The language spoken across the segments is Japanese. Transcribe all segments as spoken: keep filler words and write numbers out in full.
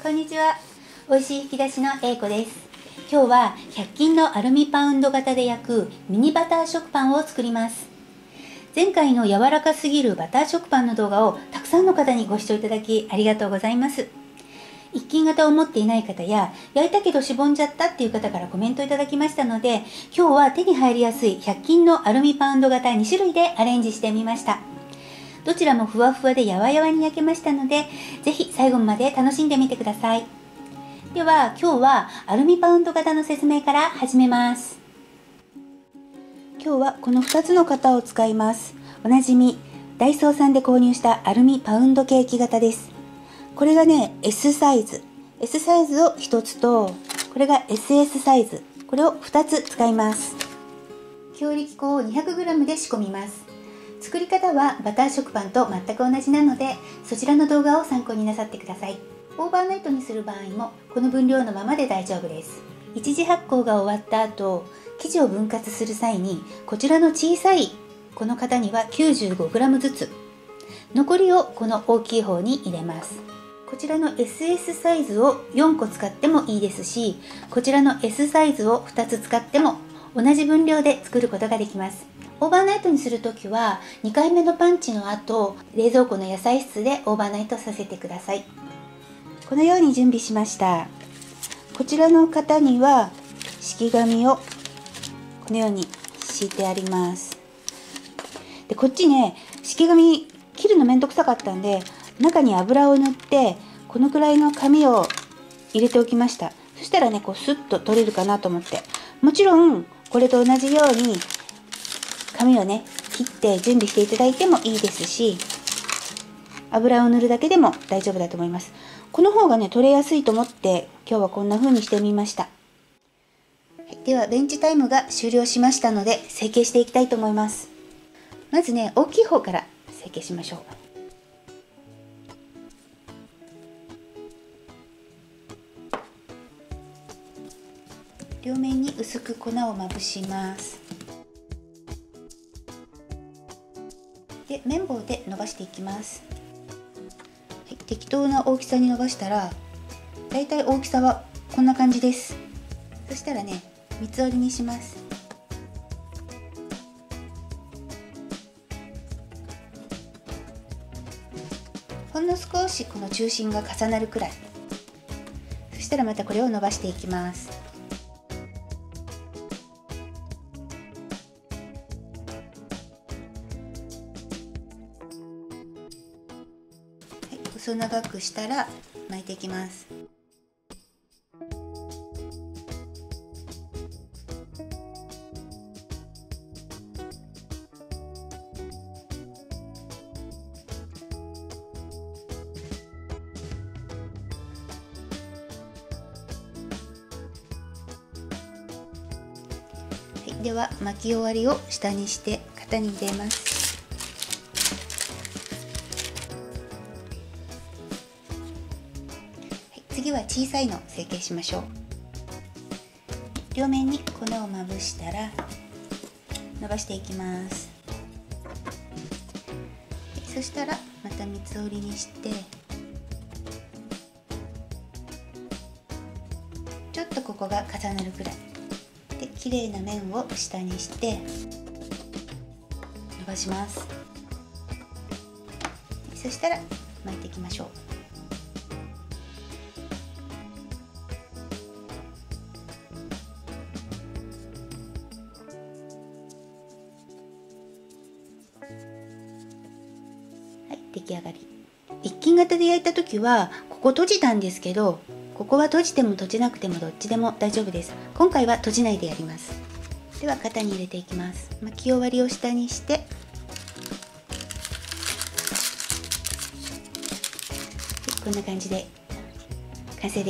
こんにちは。美味しい引き出しの英子です。今日はひゃく均のアルミパウンド型で焼くミニバター食パンを作ります。前回の柔らかすぎるバター食パンの動画をたくさんの方にご視聴いただきありがとうございます。一斤型を持っていない方や焼いたけどしぼんじゃったっていう方からコメントいただきましたので、今日は手に入りやすいひゃく均のアルミパウンド型に種類でアレンジしてみました。どちらもふわふわでやわやわに焼けましたので、ぜひ最後まで楽しんでみてください。では今日はアルミパウンド型の説明から始めます。今日はこのふたつの型を使います。おなじみダイソーさんで購入したアルミパウンドケーキ型です。これがね エス サイズ エス サイズをひとつと、これが エスエス サイズ、これをふたつ使います。強力粉を にひゃくグラム で仕込みます。作り方はバター食パンと全く同じなので、そちらの動画を参考になさってください。オーバーナイトにする場合もこの分量のままで大丈夫です。一次発酵が終わった後、生地を分割する際にこちらの小さいこの型には きゅうじゅうごグラム ずつ、残りをこの大きい方に入れます。こちらの エスエス サイズをよんこ使ってもいいですし、こちらの エス サイズをふたつ使っても同じ分量で作ることができます。オーバーナイトにするときはにかいめのパンチの後、冷蔵庫の野菜室でオーバーナイトさせてください。このように準備しました。こちらの型には敷紙をこのように敷いてあります。でこっちね、敷紙切るのめんどくさかったんで、中に油を塗ってこのくらいの紙を入れておきました。そしたらね、こうスッと取れるかなと思って、もちろんこれと同じように紙をね切って準備していただいてもいいですし、油を塗るだけでも大丈夫だと思います。この方がね取れやすいと思って今日はこんな風にしてみました。はい、ではレンジタイムが終了しましたので成形していきたいと思います。まずね、大きい方から成形しましょう。両面に薄く粉をまぶします。で綿棒で伸ばしていきます。はい、適当な大きさに伸ばしたら、だいたい大きさはこんな感じです。そしたらね、三つ折りにします。ほんの少しこの中心が重なるくらい。そしたらまたこれを伸ばしていきます。細長くしたら巻いていきます。はい、では巻き終わりを下にして型に入れます。次は小さいの成形しましょう。両面に粉をまぶしたら伸ばしていきます。そしたらまた三つ折りにして、ちょっとここが重なるくらいで綺麗な面を下にして伸ばします。そしたら巻いていきましょう。出来上がり。一斤型で焼いた時はここ閉じたんですけど、ここは閉じても閉じなくてもどっちでも大丈夫です。今回は閉じないでやります。では型に入れていきます。巻き終わりを下にして、こんな感じで完成です。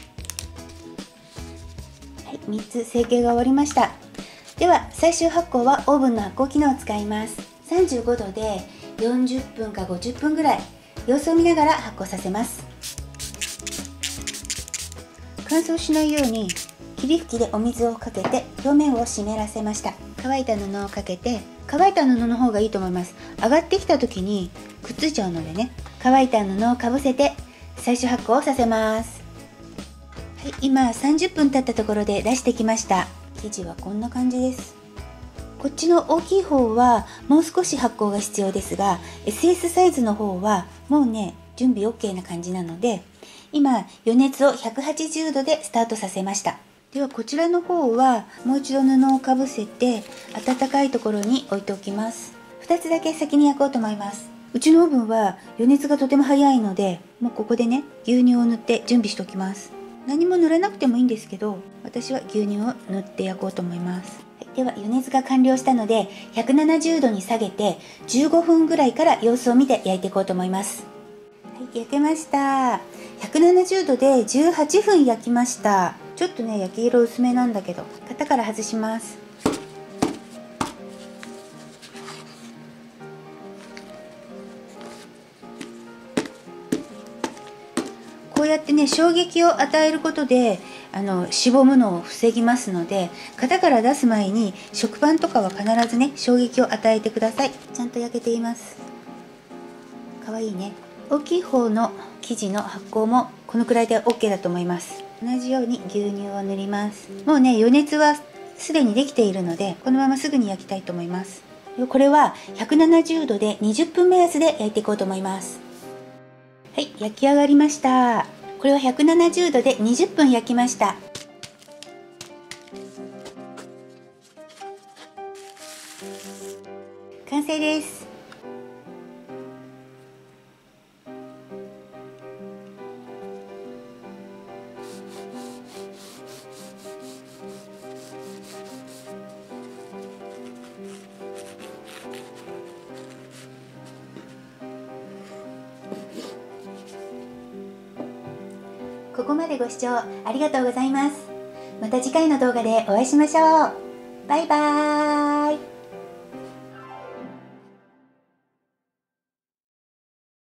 はい、みっつ成形が終わりました。では最終発酵はオーブンの発酵機能を使います。さんじゅうごどでよんじゅっぷんかごじゅっぷんぐらい様子を見ながら発酵させます。乾燥しないように霧吹きでお水をかけて表面を湿らせました。乾いた布をかけて、乾いた布の方がいいと思います。上がってきた時にくっついちゃうのでね、乾いた布をかぶせて最終発酵をさせます。はい、今さんじゅっぷん経ったところで出してきました。生地はこんな感じです。こっちの大きい方はもう少し発酵が必要ですが、 エスエス サイズの方はもうね準備 OK な感じなので、今予熱をひゃくはちじゅうどでスタートさせました。ではこちらの方はもう一度布をかぶせて暖かいところに置いておきます。ふたつだけ先に焼こうと思います。うちのオーブンは予熱がとても早いので、もうここでね牛乳を塗って準備しておきます。何も塗らなくてもいいんですけど、私は牛乳を塗って焼こうと思います。はい、では予熱が完了したのでひゃくななじゅうどに下げてじゅうごふんぐらいから様子を見て焼いていこうと思います。はい、焼けました。ひゃくななじゅうどでじゅうはっぷん焼きました。ちょっとね焼き色薄めなんだけど、型から外します。こうやってね衝撃を与えることであのしぼむのを防ぎますので、型から出す前に食パンとかは必ずね衝撃を与えてください。ちゃんと焼けています。かわいいね。大きい方の生地の発酵もこのくらいで OK だと思います。同じように牛乳を塗ります。もうね余熱はすでにできているので、このまますぐに焼きたいと思います。これはひゃくななじゅうどでにじゅっぷん目安で焼いていこうと思います。はい、焼き上がりました。これはひゃくななじゅうどでにじゅっぷん焼きました。完成です。ここまでご視聴ありがとうございます。また次回の動画でお会いしましょう。バイバーイ。